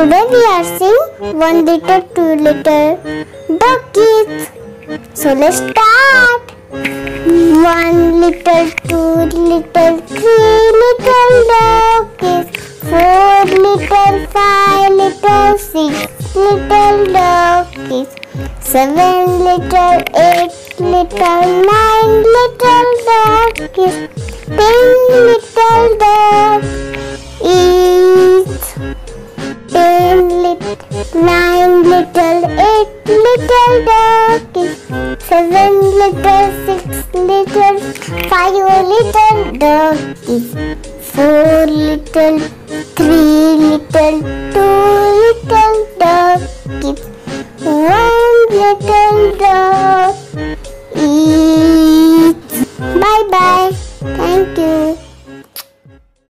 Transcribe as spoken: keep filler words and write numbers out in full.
Today we are seeing one little, two little duckies. So let's start. One little, two little, three little duckies. Four little, five little, six little duckies. Seven little, eight little, nine little duckies. Ten little duckies. Ten little, nine little, eight little duckies. Seven little, six little, five little duckies. Four little, three little, two little duckies. One little duck eats. Bye bye. Thank you.